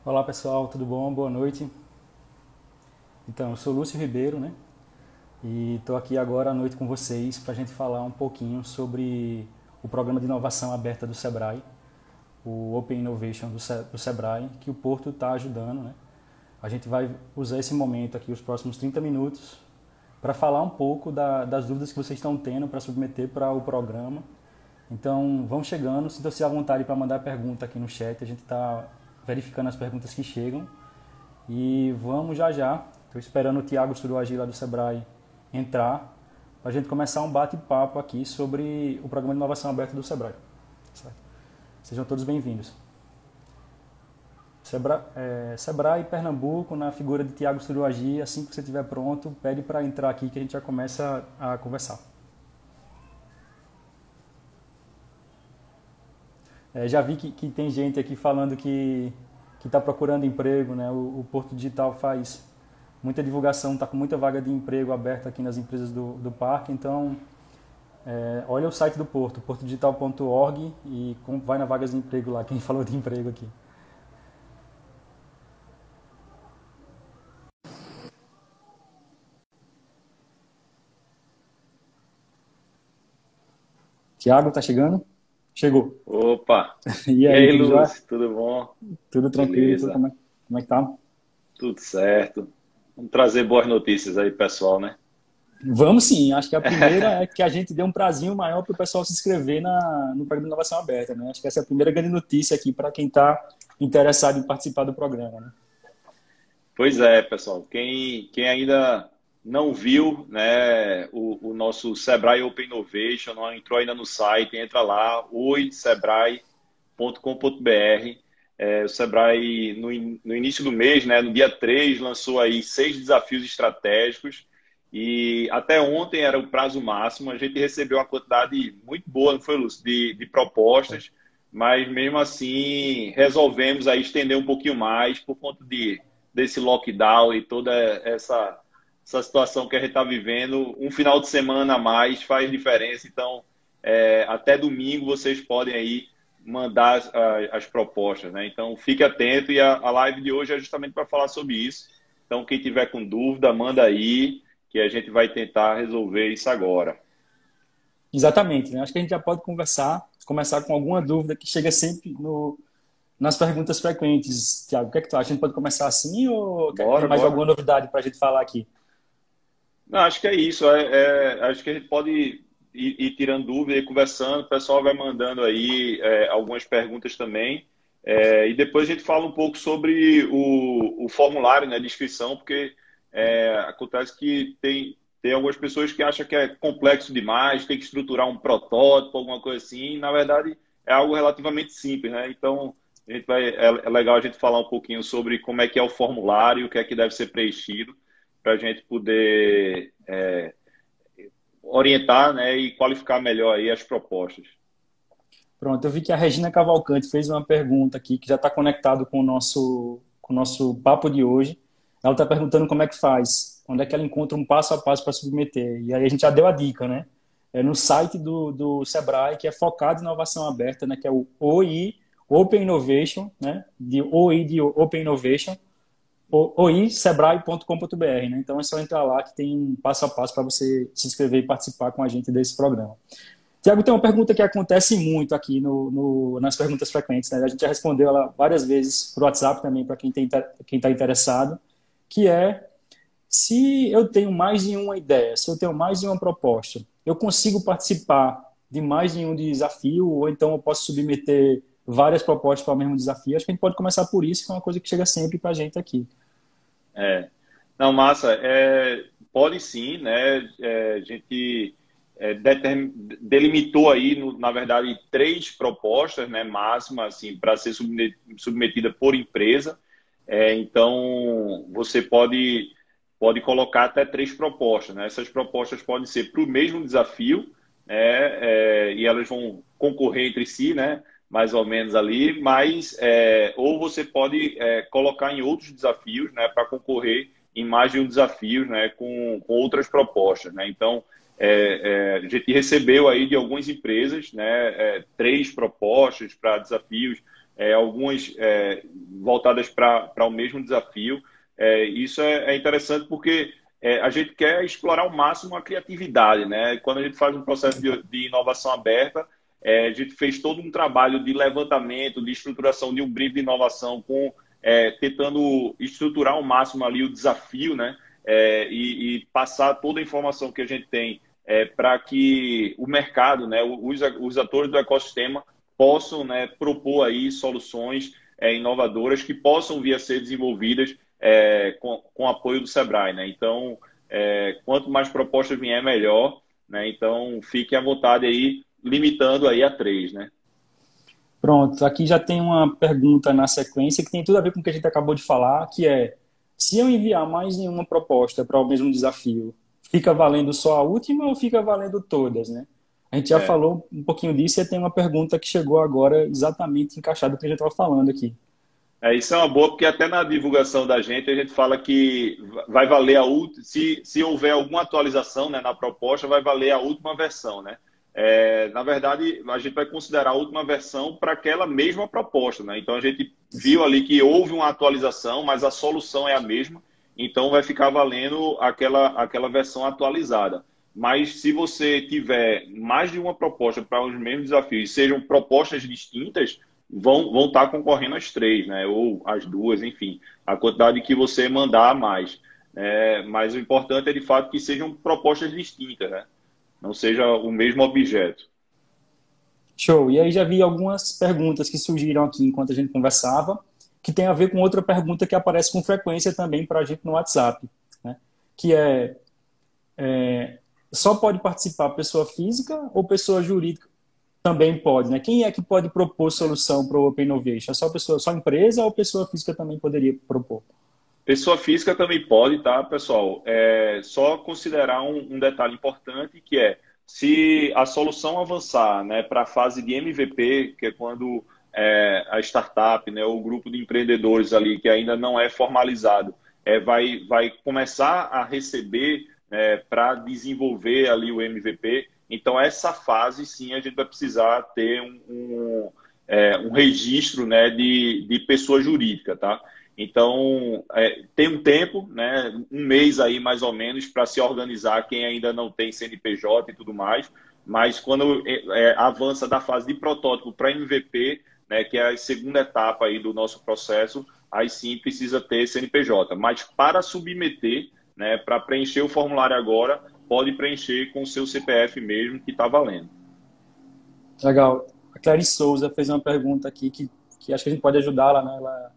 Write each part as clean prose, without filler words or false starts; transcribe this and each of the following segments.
Olá pessoal, tudo bom? Boa noite. Então, eu sou Lúcio Ribeiro, né? E estou aqui agora à noite com vocês para a gente falar um pouquinho sobre o programa de inovação aberta do Sebrae, o Open Innovation do Sebrae, que o Porto está ajudando, né? A gente vai usar esse momento aqui, os próximos 30 minutos, para falar um pouco das dúvidas que vocês estão tendo para submeter para o programa. Então, vão chegando, sintam-se à vontade para mandar pergunta aqui no chat, a gente está verificando as perguntas que chegam. E vamos já já. Estou esperando o Tiago Suruagi lá do Sebrae entrar para a gente começar um bate-papo aqui sobre o programa de inovação aberta do Sebrae. Certo? Sejam todos bem-vindos. Sebrae Pernambuco, na figura de Tiago Suruagi. Assim que você estiver pronto, pede para entrar aqui que a gente já começa a conversar. Já vi que tem gente aqui falando que está procurando emprego, né? O Porto Digital faz muita divulgação, está com muita vaga de emprego aberta aqui nas empresas do parque, então olha o site do Porto, portodigital.org e vai na vagas de emprego lá, quem falou de emprego aqui. Tiago, tá chegando? Chegou. Opa! E E aí, aí, tudo já? Lúcio, tudo bom? Tudo tranquilo? Beleza, Como é que tá? tudo certo. Vamos trazer boas notícias aí, pessoal, né? Vamos sim, acho que a primeira é que a gente deu um prazinho maior para o pessoal se inscrever no programa de inovação aberta, né? Acho que essa é a primeira grande notícia aqui para quem está interessado em participar do programa, né? Pois é, pessoal. Quem ainda não viu, né, o nosso Sebrae Open Innovation, não entrou ainda no site, entra lá, oisebrae.com.br. O Sebrae, no início do mês, né, no dia 3 lançou aí 6 desafios estratégicos e até ontem era o prazo máximo. A gente recebeu uma quantidade muito boa, não foi, Lúcio, de propostas, mas mesmo assim resolvemos aí estender um pouquinho mais por conta desse lockdown e toda essa situação que a gente está vivendo. Um final de semana a mais faz diferença, então até domingo vocês podem aí mandar as propostas, né? Então fique atento e a live de hoje é justamente para falar sobre isso. Então quem tiver com dúvida, manda aí que a gente vai tentar resolver isso agora. Exatamente, né? Acho que a gente já pode começar com alguma dúvida que chega sempre nas perguntas frequentes. Tiago, o que é que tu acha? A gente pode começar assim ou tem Bora, mais bora. alguma novidade para a gente falar aqui? Não, acho que é isso. Acho que a gente pode ir tirando dúvida e conversando. O pessoal vai mandando aí algumas perguntas também. E depois a gente fala um pouco sobre o formulário, né, de inscrição, porque acontece que tem algumas pessoas que acham que é complexo demais, tem que estruturar um protótipo, alguma coisa assim. E, na verdade, é algo relativamente simples, né? Então, é legal a gente falar um pouquinho sobre como é que é o formulário, o que é que deve ser preenchido para a gente poder orientar, né, e qualificar melhor aí as propostas. Pronto, eu vi que a Regina Cavalcante fez uma pergunta aqui que já está conectado com o nosso papo de hoje. Ela está perguntando como é que faz, onde é que ela encontra um passo a passo para submeter. E aí a gente já deu a dica, né? É no site do Sebrae, que é focado em inovação aberta, né? Que é o OI, Open Innovation, né? De OI de Open Innovation, oisebrae.com.br, né? Então é só entrar lá que tem um passo a passo para você se inscrever e participar com a gente desse programa. Tiago, tem uma pergunta que acontece muito aqui nas perguntas frequentes, né? A gente já respondeu ela várias vezes por WhatsApp também, para quem está interessado, que é se eu tenho mais de uma ideia, se eu tenho mais de uma proposta, eu consigo participar de mais de um desafio, ou então eu posso submeter várias propostas para o mesmo desafio? Acho que a gente pode começar por isso, que é uma coisa que chega sempre para a gente aqui. É. Não, massa. Pode sim, né? A gente delimitou aí, na verdade, 3 propostas, né, máximas, assim, para ser submetida por empresa. Então, você pode colocar até 3 propostas, né? Essas propostas podem ser para o mesmo desafio, né? E elas vão concorrer entre si, né? Mais ou menos ali, mas ou você pode colocar em outros desafios, né? Para concorrer em mais de um desafio, né? Com outras propostas, né? Então, A gente recebeu aí de algumas empresas, né, 3 propostas para desafios, algumas voltadas para o mesmo desafio. Isso é interessante porque a gente quer explorar ao máximo a criatividade, né? Quando a gente faz um processo de inovação aberta, a gente fez todo um trabalho de levantamento, de estruturação de um brief de inovação, tentando estruturar ao máximo ali o desafio, né? E passar toda a informação que a gente tem para que o mercado, né, os atores do ecossistema possam, né, propor aí soluções inovadoras que possam vir a ser desenvolvidas com apoio do Sebrae, né? Então, quanto mais propostas vier, melhor, né? Então, fiquem à vontade aí, limitando aí a 3, né? Pronto, aqui já tem uma pergunta na sequência que tem tudo a ver com o que a gente acabou de falar, que é: se eu enviar mais nenhuma proposta para o mesmo desafio, fica valendo só a última ou fica valendo todas, né? A gente já É. falou um pouquinho disso e tem uma pergunta que chegou agora exatamente encaixada com o que a gente estava falando aqui. Isso é uma boa, porque até na divulgação da gente a gente fala que vai valer a última, se houver alguma atualização, né, na proposta, vai valer a última versão, né? Na verdade, a gente vai considerar a última versão para aquela mesma proposta, né? Então a gente viu ali que houve uma atualização, mas a solução é a mesma, então vai ficar valendo aquela versão atualizada. Mas se você tiver mais de uma proposta para os mesmos desafios, sejam propostas distintas, vão estar concorrendo as 3, né? Ou as 2, enfim, a quantidade que você mandar a mais. Mas o importante é, de fato, que sejam propostas distintas, né? Não seja o mesmo objeto. Show. E aí já vi algumas perguntas que surgiram aqui enquanto a gente conversava, que tem a ver com outra pergunta que aparece com frequência também para a gente no WhatsApp, né? Que só pode participar pessoa física ou pessoa jurídica também pode, né? Quem é que pode propor solução para o Open Innovation? É só empresa ou pessoa física também poderia propor? Pessoa física também pode, tá, pessoal? Só considerar um detalhe importante, que se a solução avançar, né, para a fase de MVP, que é quando a startup, né, ou o grupo de empreendedores ali, que ainda não é formalizado, vai começar a receber, para desenvolver ali o MVP. Então, essa fase, sim, a gente vai precisar ter um registro, né, de pessoa jurídica, tá? Então, tem um tempo, né, um mês aí mais ou menos, para se organizar quem ainda não tem CNPJ e tudo mais, mas quando avança da fase de protótipo para MVP, né, que é a segunda etapa aí do nosso processo, aí sim precisa ter CNPJ. Mas para submeter, né, para preencher o formulário agora, pode preencher com o seu CPF mesmo, que está valendo. Legal. A Clarice Souza fez uma pergunta aqui que acho que a gente pode ajudá-la, né? Ela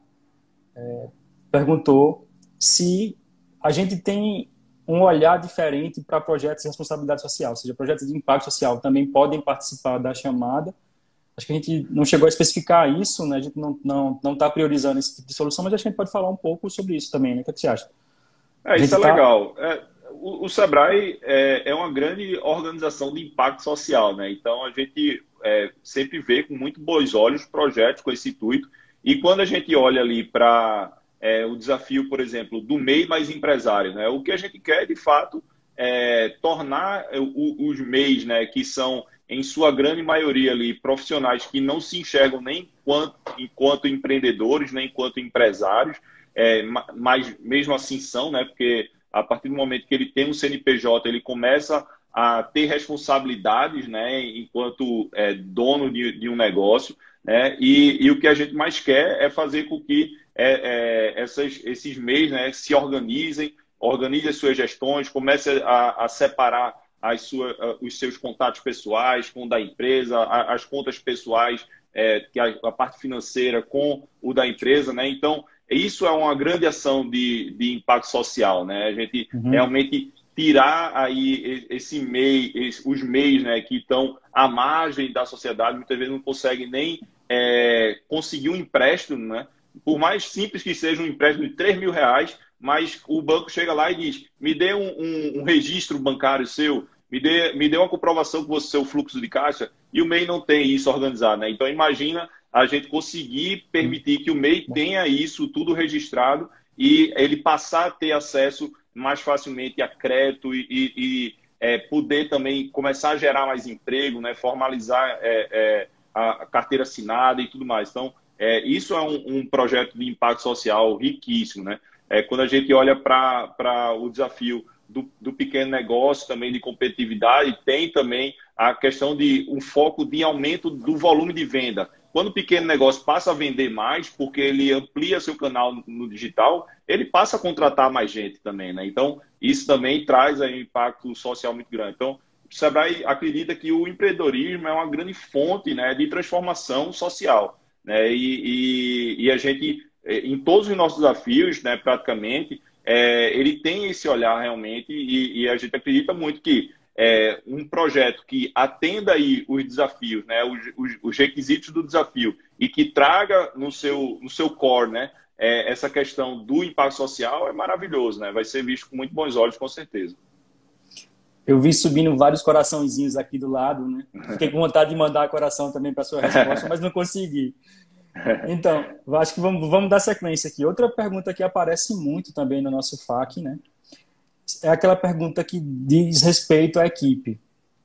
perguntou se a gente tem um olhar diferente para projetos de responsabilidade social, ou seja, projetos de impacto social também podem participar da chamada. Acho que a gente não chegou a especificar isso, né? A gente não está priorizando esse tipo de solução, mas acho que a gente pode falar um pouco sobre isso também, né? O que você acha? A Isso gente é está... legal. O Sebrae é uma grande organização de impacto social, né? Então, a gente sempre vê com muito bons olhos projetos com esse intuito. E quando a gente olha ali para o desafio, por exemplo, do MEI mais empresário, né? O que a gente quer, de fato, tornar os MEIs, né, que são, em sua grande maioria ali, profissionais que não se enxergam nem enquanto empreendedores, nem enquanto empresários, mas mesmo assim são, né? Porque a partir do momento que ele tem um CNPJ, ele começa a ter responsabilidades, né, enquanto dono de um negócio, né? E o que a gente mais quer é fazer com que esses MEIs, né, se organizem as suas gestões, comece a separar os seus contatos pessoais com o da empresa, as contas pessoais, que a parte financeira com o da empresa, né? Então, isso é uma grande ação de impacto social, né? A gente Uhum. realmente tirar aí os MEIs, né, que estão à margem da sociedade, muitas vezes não conseguem nem conseguir um empréstimo, né? Por mais simples que seja um empréstimo de R$ 3.000, mas o banco chega lá e diz: me dê um registro bancário seu, me dê uma comprovação com o seu fluxo de caixa, e o MEI não tem isso organizado, né? Então, imagina a gente conseguir permitir que o MEI tenha isso tudo registrado e ele passar a ter acesso mais facilmente a crédito poder também começar a gerar mais emprego, né? Formalizar a carteira assinada e tudo mais. Então, isso é um projeto de impacto social riquíssimo, né? Quando a gente olha para o desafio do pequeno negócio, também de competitividade, tem também a questão de um foco de aumento do volume de venda. Quando o pequeno negócio passa a vender mais, porque ele amplia seu canal no digital, ele passa a contratar mais gente também, né? Então, isso também traz aí um impacto social muito grande. Então, o Sebrae acredita que o empreendedorismo é uma grande fonte, né, de transformação social, né? E a gente, em todos os nossos desafios, né, praticamente, ele tem esse olhar realmente e a gente acredita muito que um projeto que atenda aí os desafios, né, os requisitos do desafio e que traga no seu core, né, essa questão do impacto social é maravilhoso, né? Vai ser visto com muito bons olhos, com certeza. Eu vi subindo vários coraçõezinhos aqui do lado, né? Fiquei com vontade de mandar coração também para sua resposta, mas não consegui. Então, eu acho que vamos dar sequência aqui. Outra pergunta que aparece muito também no nosso FAQ, né? É aquela pergunta que diz respeito à equipe.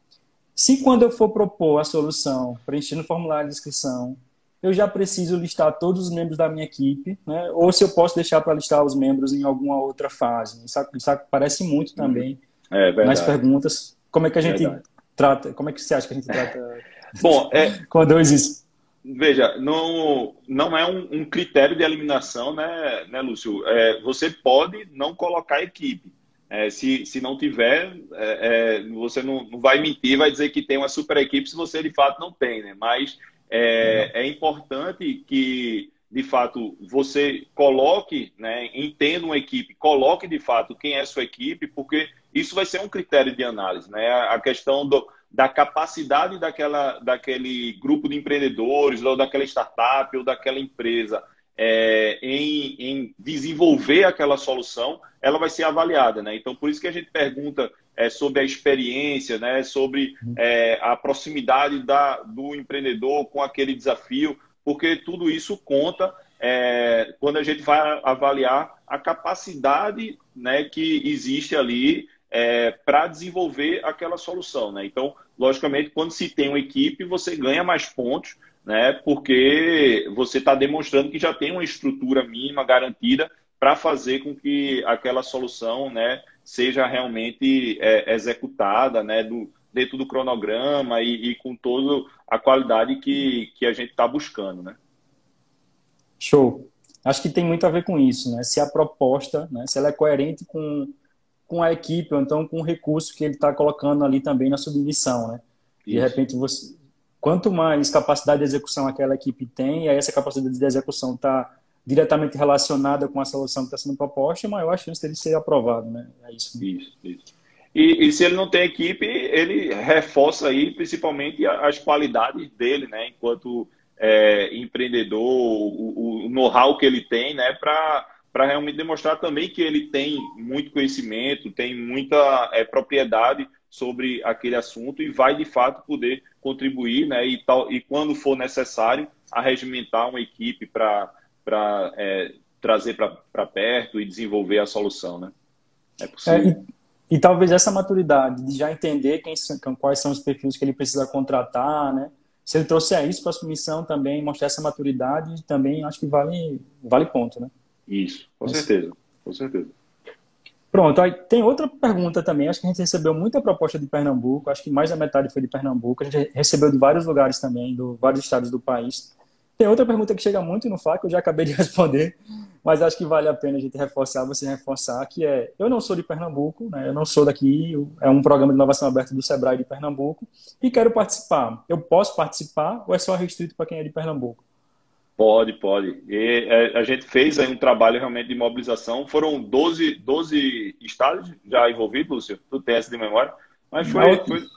Se quando eu for propor a solução, preenchendo o formulário de inscrição, eu já preciso listar todos os membros da minha equipe, né? Ou se eu posso deixar para listar os membros em alguma outra fase. Isso aparece muito também nas perguntas. Como é que a gente trata? Como é que você acha que a gente trata? Bom, quando existe? Veja, não é um critério de eliminação, né, Lúcio? Você pode não colocar equipe. Se não tiver, você não vai mentir, vai dizer que tem uma super equipe se você de fato não tem, né? Mas é importante que, de fato, você coloque, né, entenda uma equipe, coloque de fato quem é a sua equipe, porque isso vai ser um critério de análise, né? A questão da capacidade daquele grupo de empreendedores, ou daquela startup, ou daquela empresa em desenvolver aquela solução, ela vai ser avaliada, né? Então, por isso que a gente pergunta sobre a experiência, né? Sobre a proximidade do empreendedor com aquele desafio, porque tudo isso conta quando a gente vai avaliar a capacidade, né, que existe ali para desenvolver aquela solução, né? Então, logicamente, quando se tem uma equipe, você ganha mais pontos, né? Porque você está demonstrando que já tem uma estrutura mínima garantida para fazer com que aquela solução, né, seja realmente executada, né, dentro do cronograma e com toda a qualidade que a gente está buscando, né? Show. Acho que tem muito a ver com isso, né? Se a proposta, né, se ela é coerente com a equipe, ou então com o recurso que ele está colocando ali também na submissão, né? De repente, quanto mais capacidade de execução aquela equipe tem, e aí essa capacidade de execução está diretamente relacionada com a solução que está sendo proposta, maior a chance dele ser aprovado, né? É isso. Isso. E se ele não tem equipe, ele reforça aí principalmente as qualidades dele, né? Enquanto empreendedor, o know-how que ele tem, né? Para realmente demonstrar também que ele tem muito conhecimento, tem muita propriedade sobre aquele assunto e vai, de fato, poder contribuir, né? E quando for necessário, arregimentar uma equipe para trazer para perto e desenvolver a solução, né? É possível. E talvez essa maturidade de já entender quais são os perfis que ele precisa contratar, né? Se ele trouxer isso para a submissão também, mostrar essa maturidade, também acho que vale ponto, né? Isso, com certeza. Pronto, aí tem outra pergunta também. Acho que a gente recebeu muita proposta de Pernambuco, acho que mais da metade foi de Pernambuco. A gente recebeu de vários lugares também, de vários estados do país. Tem outra pergunta que chega muito no FAQ, eu já acabei de responder, mas acho que vale a pena a gente você reforçar, que eu não sou de Pernambuco, né? Eu não sou daqui, é um programa de inovação aberta do Sebrae de Pernambuco, e quero participar. Eu posso participar ou é só restrito para quem é de Pernambuco? Pode. E a gente fez aí um trabalho realmente de mobilização. Foram 12 estados já envolvidos, Lúcio? Tu tem essa de memória? Mas Na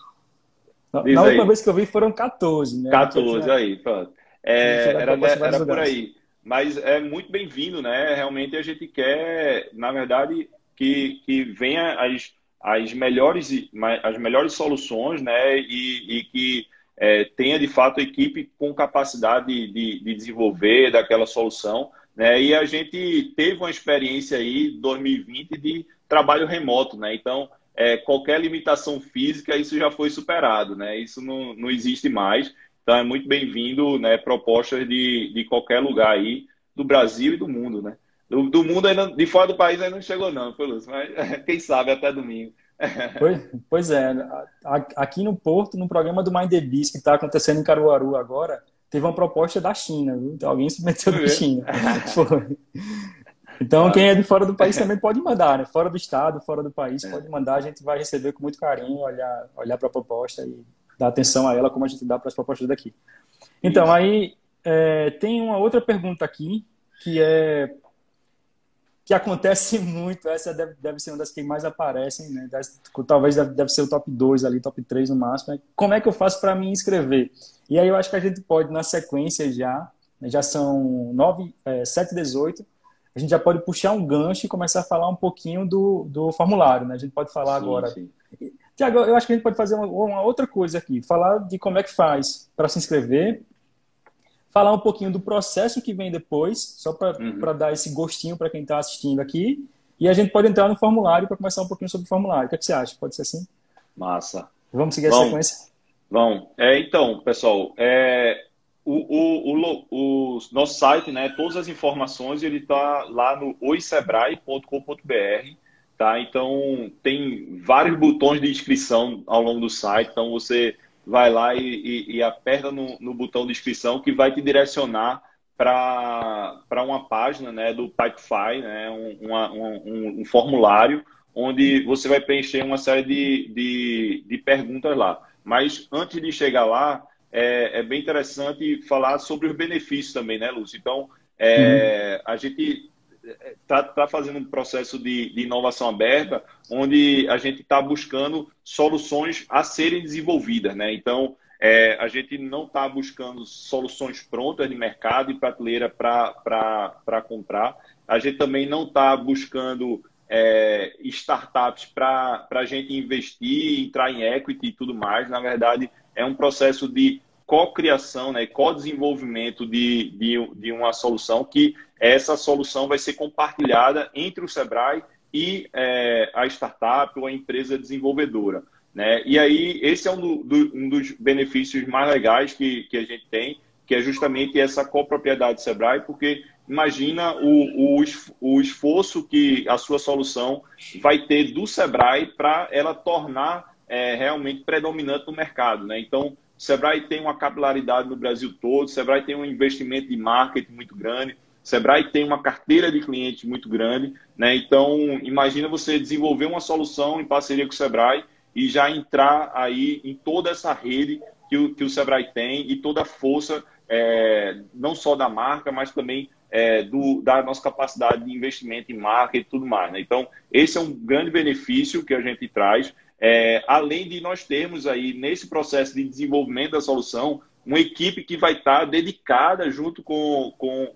última vez que eu vi foram 14, né? 14, aí, pronto. Era por lugares aí. Mas é muito bem-vindo, né? Realmente a gente quer, na verdade, que venha as melhores soluções, né? E que tenha, de fato, a equipe com capacidade de desenvolver daquela solução, né? E a gente teve uma experiência aí, 2020, de trabalho remoto, né? Então, qualquer limitação física, isso já foi superado, né? Isso não existe mais. Então é muito bem-vindo, né, propostas de qualquer lugar aí, do Brasil e do mundo, né? Do mundo ainda, de fora do país ainda não chegou não, foi, Lúcio, mas quem sabe até domingo. Pois é, aqui no Porto, no programa do Mind the Biz, que está acontecendo em Caruaru agora, teve uma proposta da China, viu? Então, alguém se meteu Foi da mesmo? China. Foi. Então, quem é Massa. de fora do país também pode mandar, né? Fora do estado, fora do país, pode mandar, a gente vai receber com muito carinho, olhar para a proposta e dar atenção a ela como a gente dá para as propostas daqui. Então, Isso. aí tem uma outra pergunta aqui, que acontece muito, essa deve ser uma das que mais aparecem, né? Talvez deve ser o top 2 ali, top 3 no máximo. Como é que eu faço para me inscrever? E aí eu acho que a gente pode, na sequência já, né, já são 7h18, a gente já pode puxar um gancho e começar a falar um pouquinho do formulário, né? A gente pode falar Sim, agora. sim. Tiago, eu acho que a gente pode fazer uma outra coisa aqui, falar de como é que faz para se inscrever, falar um pouquinho do processo que vem depois, só para Uhum. dar esse gostinho para quem está assistindo aqui, e a gente pode entrar no formulário para começar um pouquinho sobre o formulário. O que é que você acha? Pode ser assim? Massa. Vamos seguir a Vamos, sequência? vamos. Então, pessoal, o nosso site, né, todas as informações, ele está lá no oisebrae.com.br, tá? Então, tem vários botões de inscrição ao longo do site, então você vai lá e aperta no botão de inscrição que vai te direcionar para uma página, né, do Pipefy, né, um formulário onde você vai preencher uma série de perguntas lá. Mas antes de chegar lá, é bem interessante falar sobre os benefícios também, né, Lúcio? Então, Uhum. a gente está fazendo um processo de inovação aberta, onde a gente está buscando soluções a serem desenvolvidas, né? Então, a gente não está buscando soluções prontas de mercado e prateleira para comprar. A gente também não está buscando startups para a gente investir, entrar em equity e tudo mais. Na verdade, é um processo de co-criação, né, co-desenvolvimento de uma solução que essa solução vai ser compartilhada entre o Sebrae e a startup ou a empresa desenvolvedora, né? E aí, esse é um dos benefícios mais legais que a gente tem, que é justamente essa copropriedade do Sebrae, porque imagina o esforço que a sua solução vai ter do Sebrae para ela tornar realmente predominante no mercado, né? Então, o Sebrae tem uma capilaridade no Brasil todo, o Sebrae tem um investimento de marketing muito grande, o Sebrae tem uma carteira de clientes muito grande, né? Então, imagina você desenvolver uma solução em parceria com o Sebrae e já entrar aí em toda essa rede que o Sebrae tem e toda a força, não só da marca, mas também da nossa capacidade de investimento em marca e tudo mais, né? Então, esse é um grande benefício que a gente traz, além de nós termos aí, nesse processo de desenvolvimento da solução, uma equipe que vai estar dedicada junto com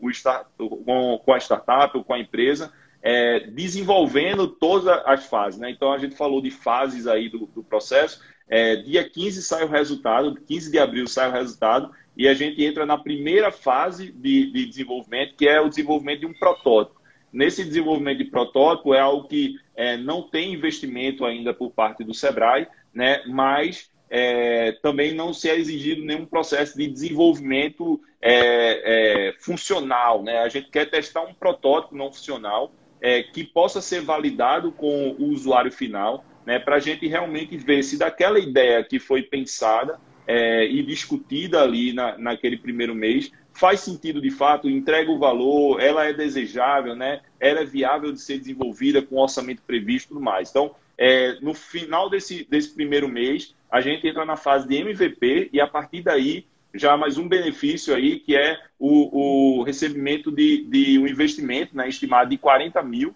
a startup ou com a empresa, desenvolvendo todas as fases, né? Então, a gente falou de fases aí do processo. Dia 15 sai o resultado, 15 de abril sai o resultado, e a gente entra na primeira fase de desenvolvimento, que é o desenvolvimento de um protótipo. Nesse desenvolvimento de protótipo é algo que não tem investimento ainda por parte do Sebrae, né? Mas também não se é exigido nenhum processo de desenvolvimento funcional, né? A gente quer testar um protótipo não funcional que possa ser validado com o usuário final, né? Para a gente realmente ver se daquela ideia que foi pensada e discutida ali naquele primeiro mês faz sentido de fato, entrega o valor, ela é desejável, né? Ela é viável de ser desenvolvida com orçamento previsto e tudo mais. Então, no final desse primeiro mês, a gente entra na fase de MVP e a partir daí já há mais um benefício aí, que é o recebimento de um investimento, né, estimado de 40 mil,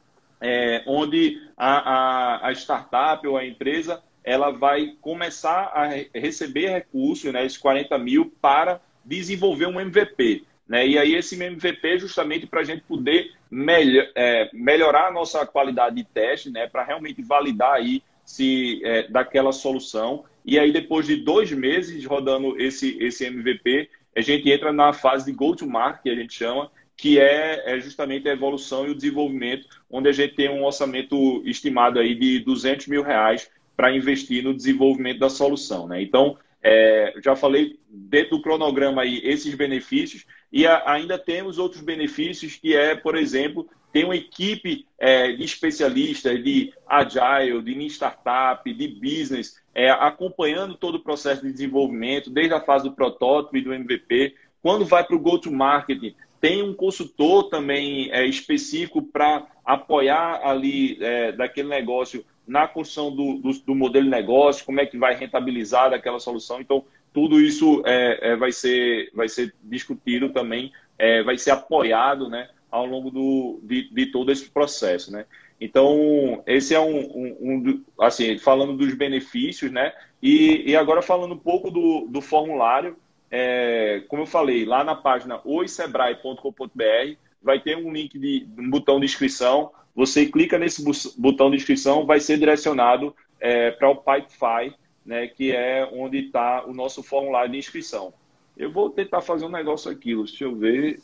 onde a startup ou a empresa ela vai começar a receber recursos, né, esses 40 mil, para desenvolver um MVP. Né? E aí esse MVP é justamente para a gente poder melhorar a nossa qualidade de teste, né, para realmente validar aí se daquela solução. E aí depois de 2 meses rodando esse MVP, a gente entra na fase de go-to-market, que a gente chama, que é justamente a evolução e o desenvolvimento, onde a gente tem um orçamento estimado aí de R$ 200 mil para investir no desenvolvimento da solução, né? Então, já falei dentro do cronograma aí esses benefícios e ainda temos outros benefícios que por exemplo, tem uma equipe de especialistas de Agile, de Lean Startup, de Business, acompanhando todo o processo de desenvolvimento, desde a fase do protótipo e do MVP. Quando vai para o Go-to-Market, tem um consultor também específico para apoiar ali daquele negócio na construção do modelo de negócio, como é que vai rentabilizar daquela solução. Então, tudo isso vai ser discutido também, vai ser apoiado, né, ao longo de todo esse processo, né? Então, esse é assim, falando dos benefícios, né? E agora falando um pouco do formulário, como eu falei, lá na página oisebrae.com.br vai ter um link um botão de inscrição. Você clica nesse botão de inscrição, vai ser direcionado para o Pipefy, né, que é onde está o nosso formulário de inscrição. Eu vou tentar fazer um negócio aqui, deixa eu ver.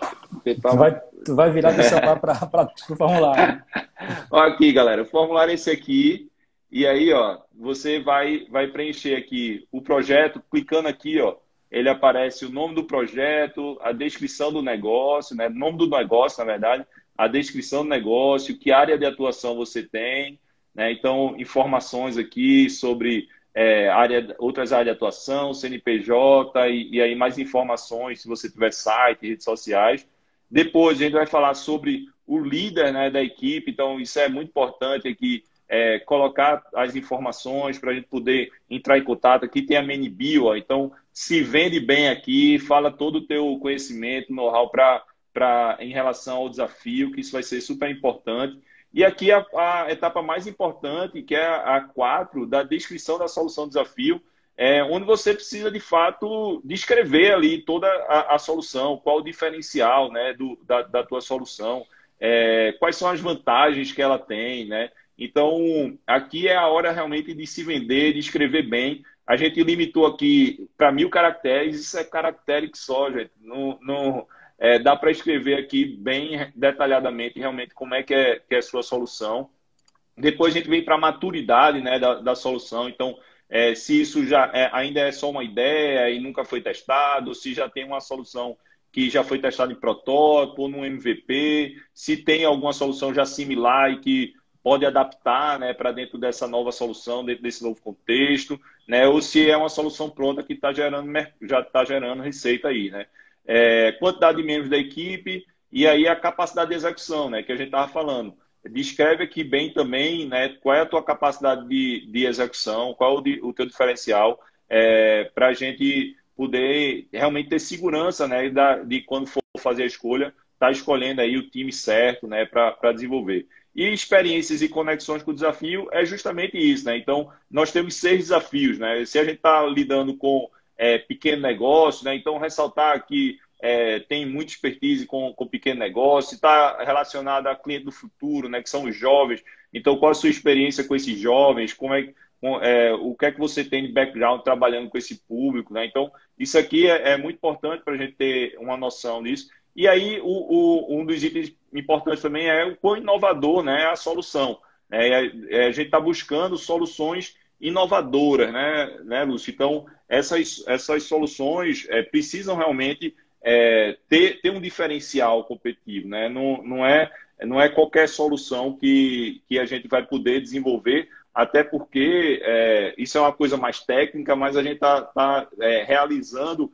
Tu vai virar teu celular para o formulário. Olha aqui, galera, o formulário é esse aqui. E aí, ó, você vai preencher aqui o projeto, clicando aqui, ó, ele aparece o nome do projeto, a descrição do negócio, né, nome do negócio, na verdade, a descrição do negócio, que área de atuação você tem, né? Então, informações aqui sobre outras áreas de atuação, CNPJ, e aí mais informações, se você tiver site, redes sociais. Depois, a gente vai falar sobre o líder, né, da equipe, então isso é muito importante aqui, colocar as informações para a gente poder entrar em contato. Aqui tem a Menibio, ó, então se vende bem aqui, fala todo o teu conhecimento, know-how em relação ao desafio, que isso vai ser super importante. E aqui a etapa mais importante, que é a 4, da descrição da solução do desafio, onde você precisa, de fato, descrever ali toda a solução, qual o diferencial, né, da tua solução, quais são as vantagens que ela tem, né? Então, aqui é a hora realmente de se vender, de escrever bem. A gente limitou aqui para 1.000 caracteres, isso é caractere só, gente. Não, dá para escrever aqui bem detalhadamente realmente como que é a sua solução. Depois a gente vem para a maturidade, né, da solução. Então, se isso já ainda é só uma ideia e nunca foi testado, se já tem uma solução que já foi testada em protótipo ou no MVP, se tem alguma solução já similar e que pode adaptar, né, para dentro dessa nova solução, dentro desse novo contexto, né, ou se é uma solução pronta que já está gerando receita aí, né? Quantidade de membros da equipe e aí a capacidade de execução, né, que a gente estava falando. Descreve aqui bem também, né, qual é a tua capacidade de execução, qual o teu diferencial, para a gente poder realmente ter segurança, né, de quando for fazer a escolha, tá escolhendo aí o time certo, né, para desenvolver. E experiências e conexões com o desafio é justamente isso, né? Então, nós temos 6 desafios, né? Se a gente está lidando com pequeno negócio, né? Então, ressaltar que tem muita expertise com pequeno negócio, está relacionado a cliente do futuro, né? Que são os jovens. Então, qual a sua experiência com esses jovens? O que é que você tem de background trabalhando com esse público, né? Então, isso aqui é muito importante para a gente ter uma noção disso. E aí, um dos itens importantes também é o quão inovador, né, é a solução. A gente está buscando soluções inovadoras, né, Lúcio? Então, essas soluções precisam realmente ter um diferencial competitivo, né? Não é qualquer solução que a gente vai poder desenvolver, até porque isso é uma coisa mais técnica, mas a gente está realizando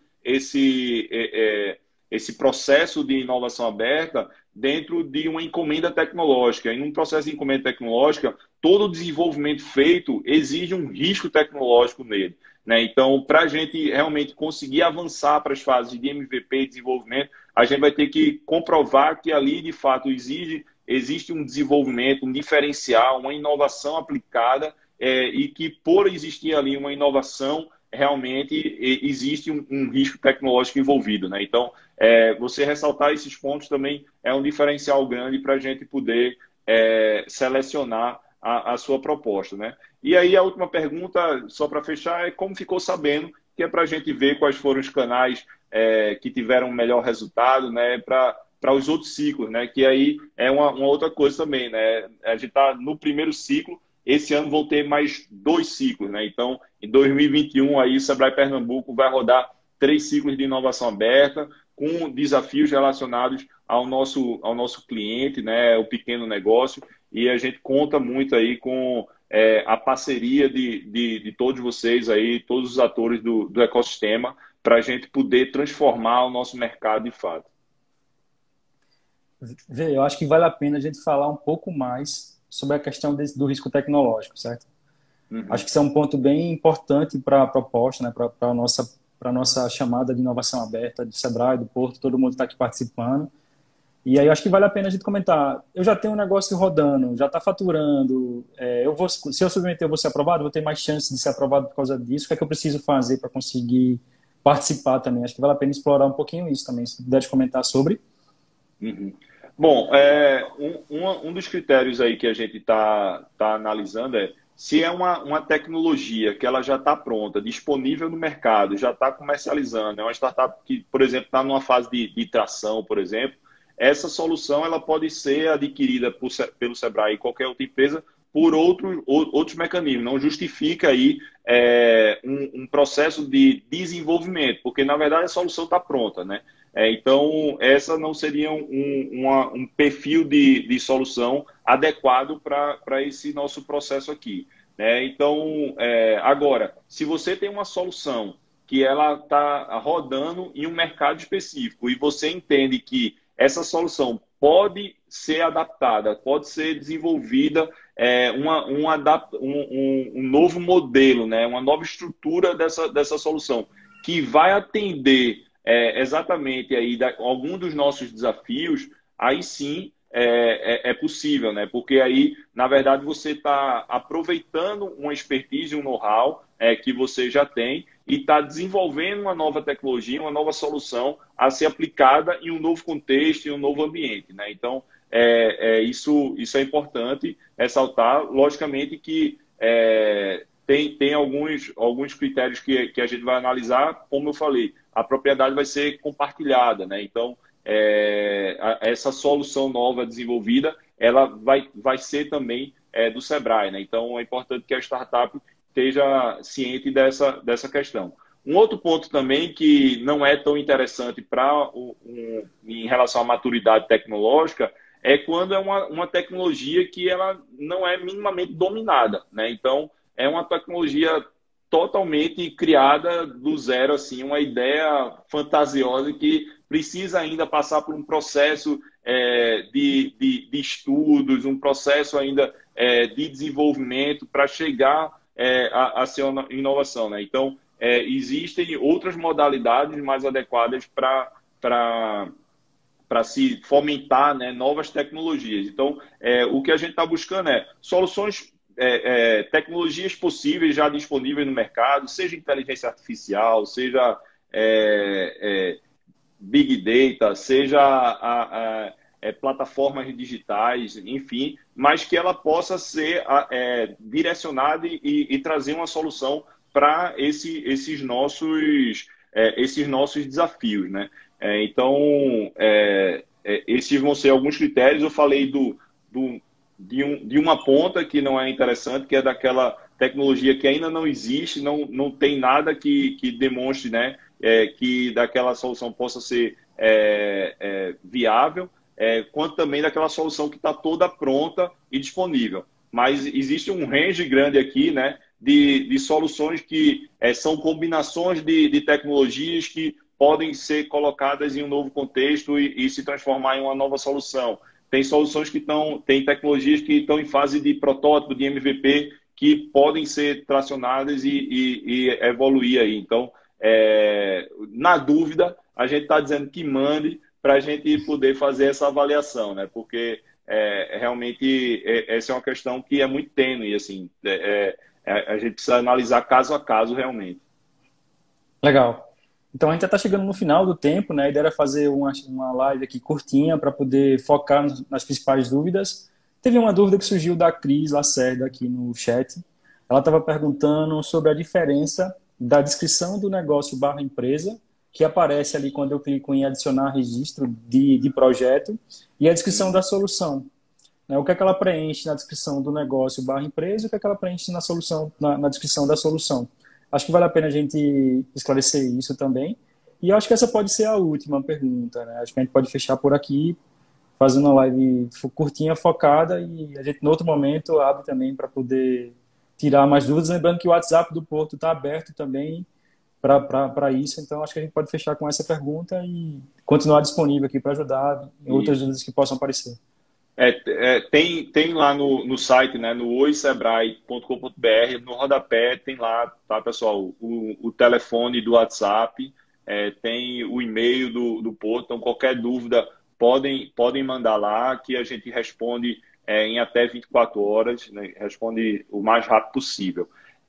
esse processo de inovação aberta dentro de uma encomenda tecnológica. Em um processo de encomenda tecnológica, todo o desenvolvimento feito exige um risco tecnológico nele, né? Então, para a gente realmente conseguir avançar para as fases de MVP e desenvolvimento, a gente vai ter que comprovar que ali, de fato, existe um desenvolvimento, um diferencial, uma inovação aplicada e que, por existir ali uma inovação, realmente existe um risco tecnológico envolvido, né? Então, você ressaltar esses pontos também é um diferencial grande para a gente poder selecionar a sua proposta, né? E aí a última pergunta, só para fechar, é como ficou sabendo, que é para a gente ver quais foram os canais que tiveram melhor resultado, né? Para para os outros ciclos, né? Que aí é uma outra coisa também, né? A gente está no primeiro ciclo, esse ano vão ter mais 2 ciclos, né? Então, em 2021, aí o Sebrae Pernambuco vai rodar 3 ciclos de inovação aberta, com desafios relacionados ao nosso cliente, né? O pequeno negócio, e a gente conta muito aí com a parceria de todos vocês aí, todos os atores do ecossistema, para a gente poder transformar o nosso mercado de fato. Vê, eu acho que vale a pena a gente falar um pouco mais sobre a questão do risco tecnológico, certo? Acho que isso é um ponto bem importante para a proposta, né? Para a nossa chamada de inovação aberta do Sebrae, do Porto, todo mundo está aqui participando. E aí eu acho que vale a pena a gente comentar. Eu já tenho um negócio rodando, já está faturando. Se eu submeter, eu vou ser aprovado, vou ter mais chance de ser aprovado por causa disso. O que é que eu preciso fazer para conseguir participar também? Acho que vale a pena explorar um pouquinho isso também, se puder comentar sobre. Bom, um dos critérios aí que a gente tá analisando é se é uma tecnologia que ela já está pronta, disponível no mercado, já está comercializando, é uma startup que, por exemplo, está numa fase de tração, por exemplo, essa solução ela pode ser adquirida pelo Sebrae e qualquer outra empresa por outros mecanismos. Não justifica aí um processo de desenvolvimento, porque, na verdade, a solução está pronta, né? Então, essa não seria um perfil de solução adequado para esse nosso processo aqui, né? Então, agora, se você tem uma solução que ela está rodando em um mercado específico e você entende que essa solução pode ser adaptada, pode ser desenvolvida um novo modelo, né? Uma nova estrutura dessa solução que vai atender exatamente aí algum dos nossos desafios, aí sim é possível, né? Porque aí, na verdade, você está aproveitando uma expertise, um know-how que você já tem e está desenvolvendo uma nova tecnologia, uma nova solução a ser aplicada em um novo contexto, em um novo ambiente, né? Então, isso é importante ressaltar. Logicamente que tem alguns critérios que a gente vai analisar, como eu falei, a propriedade vai ser compartilhada, né? Então, essa solução nova desenvolvida, ela vai ser também do Sebrae, né? Então, é importante que a startup esteja ciente dessa questão. Um outro ponto também que não é tão interessante em relação à maturidade tecnológica é quando é uma tecnologia que ela não é minimamente dominada, né? Então, é uma tecnologia totalmente criada do zero, assim, uma ideia fantasiosa que precisa ainda passar por um processo de estudos, um processo ainda de desenvolvimento para chegar a ser uma inovação, né? Então, existem outras modalidades mais adequadas para se fomentar, né, novas tecnologias. Então, o que a gente está buscando é soluções, tecnologias possíveis já disponíveis no mercado, seja inteligência artificial, seja Big Data, seja plataformas digitais, enfim, mas que ela possa ser direcionada e trazer uma solução para esses nossos desafios, né? Então, esses vão ser alguns critérios. Eu falei de uma ponta que não é interessante, que é daquela tecnologia que ainda não existe, não tem nada que demonstre, né, que daquela solução possa ser viável, quanto também daquela solução que está toda pronta e disponível. Mas existe um range grande aqui, né, de soluções que são combinações de tecnologias que podem ser colocadas em um novo contexto e se transformar em uma nova solução. Tem soluções tem tecnologias que estão em fase de protótipo, de MVP, que podem ser tracionadas e evoluir aí. Então, na dúvida, a gente está dizendo que mande para a gente poder fazer essa avaliação, né? Porque realmente essa é uma questão que é muito tênue, assim, a gente precisa analisar caso a caso realmente. Legal. Então a gente já está chegando no final do tempo, né? A ideia era fazer uma live aqui curtinha para poder focar nas principais dúvidas. Teve uma dúvida que surgiu da Cris Lacerda aqui no chat. Ela estava perguntando sobre a diferença da descrição do negócio / empresa que aparece ali quando eu clico em adicionar registro de projeto e a descrição da solução. Né? O que é que ela preenche na descrição do negócio barra empresa e o que é que ela preenche na solução, na descrição da solução. Acho que vale a pena a gente esclarecer isso também. E eu acho que essa pode ser a última pergunta, né? Acho que a gente pode fechar por aqui, fazendo uma live curtinha, focada, e a gente, no outro momento, abre também para poder tirar mais dúvidas. Lembrando que o WhatsApp do Porto está aberto também para isso, então acho que a gente pode fechar com essa pergunta e continuar disponível aqui para ajudar em outras Isso. dúvidas que possam aparecer. Tem lá no site, né, no oisebrae.com.br, no rodapé tem lá, tá, pessoal, o telefone do WhatsApp, tem o e-mail do Porto, então qualquer dúvida podem mandar lá que a gente responde em até 24 horas, né, responde o mais rápido possível.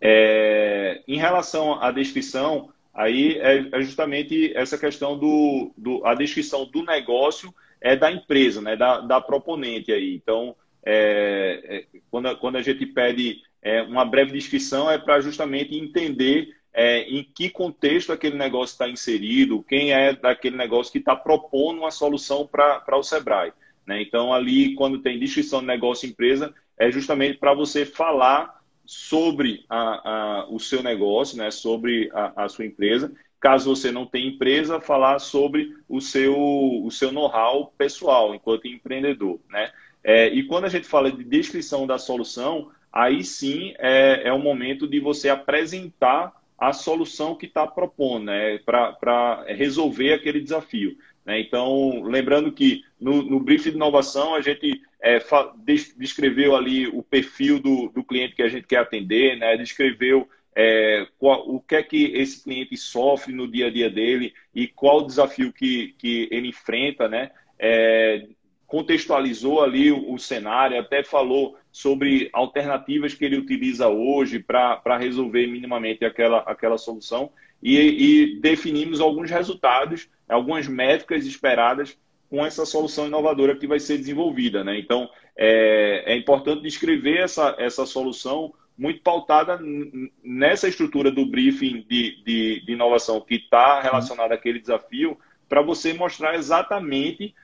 Em relação à descrição, aí é justamente essa questão a descrição do negócio da empresa, né, da proponente aí. Então, quando a gente pede uma breve descrição, é para justamente entender em que contexto aquele negócio está inserido, quem é daquele negócio que está propondo uma solução para o Sebrae. Né? Então, ali, quando tem descrição de negócio e empresa, é justamente para você falar sobre o seu negócio, né, sobre a sua empresa. Caso você não tenha empresa, falar sobre o seu know-how pessoal, enquanto empreendedor. Né? E quando a gente fala de descrição da solução, aí sim é o momento de você apresentar a solução que está propondo, né, para resolver aquele desafio. Né? Então, lembrando que no briefing de inovação, a gente descreveu ali o perfil do cliente que a gente quer atender, né? Descreveu o que é que esse cliente sofre no dia a dia dele e qual o desafio que ele enfrenta, né? Contextualizou ali o cenário, até falou sobre alternativas que ele utiliza hoje para resolver minimamente aquela solução e definimos alguns resultados, algumas métricas esperadas com essa solução inovadora que vai ser desenvolvida. Né? Então, é importante descrever essa solução muito pautada nessa estrutura do briefing de inovação que está relacionada àquele desafio, para você mostrar exatamente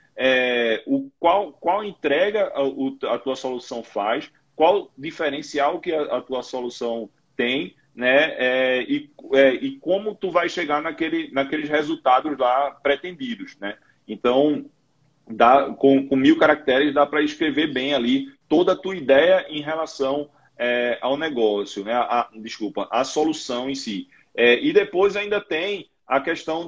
qual entrega a tua solução faz, qual diferencial que a tua solução tem, né? E como tu vai chegar naqueles resultados lá pretendidos. Né? Então, com 1.000 caracteres, dá para escrever bem ali toda a tua ideia em relação ao negócio, né? A solução em si. E depois ainda tem a questão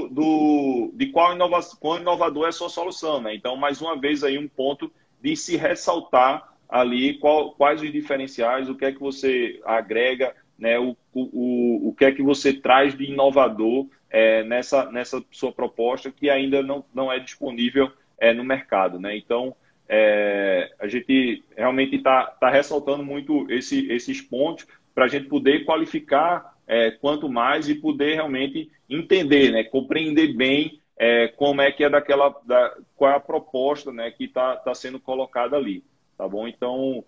de qual inovador é a sua solução. Né? Então, mais uma vez, aí um ponto de se ressaltar ali quais os diferenciais, o que é que você agrega, né? O que é que você traz de inovador nessa sua proposta que ainda não é disponível no mercado. Né? Então, a gente realmente está ressaltando muito esses pontos para a gente poder qualificar quanto mais e poder realmente entender, né? Compreender bem como é que qual é a proposta, né? Que está sendo colocada ali. Tá bom? Então,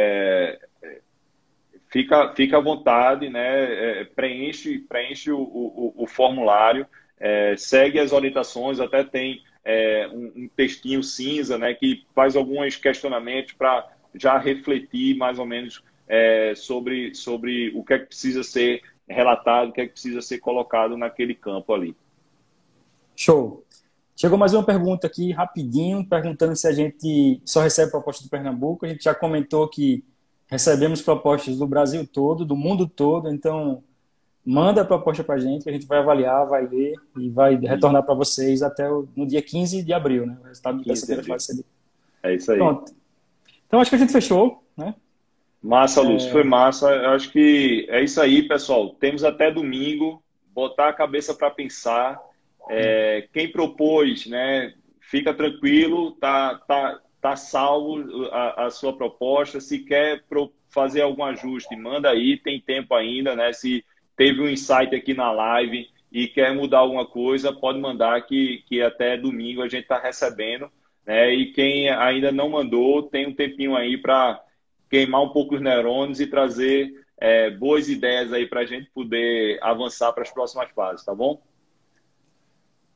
fica à vontade, né? Preenche o formulário, segue as orientações, até tem um textinho cinza, né, que faz alguns questionamentos para já refletir mais ou menos sobre o que é que precisa ser relatado, o que é que precisa ser colocado naquele campo ali. Show! Chegou mais uma pergunta aqui, rapidinho, perguntando se a gente só recebe propostas do Pernambuco. A gente já comentou que recebemos propostas do Brasil todo, do mundo todo, então manda a proposta para a gente, que a gente vai avaliar, vai ler e vai retornar para vocês até no dia 15 de abril, né? O resultado de terça-feira vai ser. É isso aí. Pronto. Então, acho que a gente fechou, né? Massa, Lúcio. Foi massa. Eu acho que é isso aí, pessoal. Temos até domingo. Botar a cabeça para pensar. Quem propôs, né? Fica tranquilo. Tá salvo a sua proposta. Se quer fazer algum ajuste, manda aí. Tem tempo ainda, né? Se teve um insight aqui na live e quer mudar alguma coisa, pode mandar que até domingo a gente está recebendo. Né? E quem ainda não mandou, tem um tempinho aí para queimar um pouco os neurônios e trazer boas ideias aí para a gente poder avançar para as próximas fases, tá bom?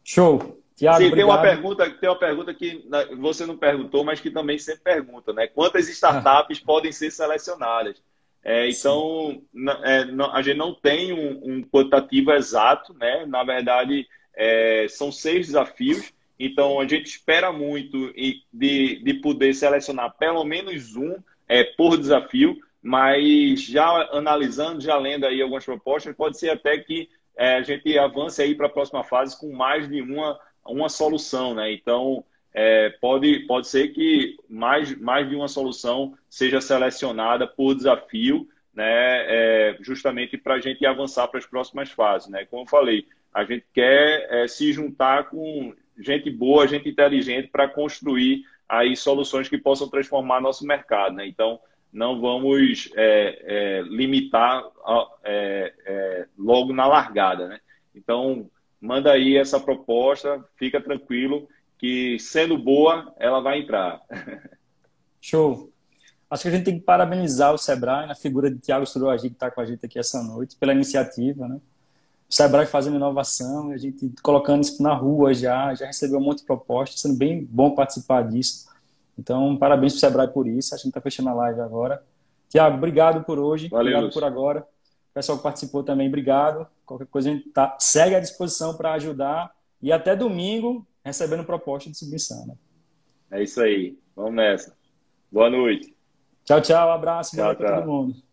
Show. Tiago, Sim, obrigado. tem uma pergunta que você não perguntou, mas que também sempre pergunta, né? Quantas startups podem ser selecionadas? Sim. Então, a gente não tem um quantitativo exato, né? Na verdade, são 6 desafios, então a gente espera muito de poder selecionar pelo menos um por desafio, mas já analisando, já lendo aí algumas propostas, pode ser até que a gente avance aí para a próxima fase com mais de uma solução, né? Então, pode ser que mais de uma solução seja selecionada por desafio, né? Justamente para a gente avançar para as próximas fases, né? Como eu falei, a gente quer se juntar com gente boa, gente inteligente para construir aí soluções que possam transformar nosso mercado, né? Então, não vamos limitar logo na largada, né? Então, manda aí essa proposta, fica tranquilo que, sendo boa, ela vai entrar. Show. Acho que a gente tem que parabenizar o Sebrae, na figura de Tiago Suruagi, que está com a gente aqui essa noite, pela iniciativa, né? O Sebrae fazendo inovação, a gente colocando isso na rua já recebeu um monte de propostas, sendo bem bom participar disso. Então, parabéns para o Sebrae por isso. A gente está fechando a live agora. Tiago, obrigado por hoje, Valeu, obrigado por Lúcio. agora. O pessoal que participou também, obrigado. Qualquer coisa a gente segue à disposição para ajudar e até domingo recebendo proposta de submissão, né? É isso aí. Vamos nessa. Boa noite. Tchau, tchau, abraço, boa Tchau, noite para todo tchau. mundo.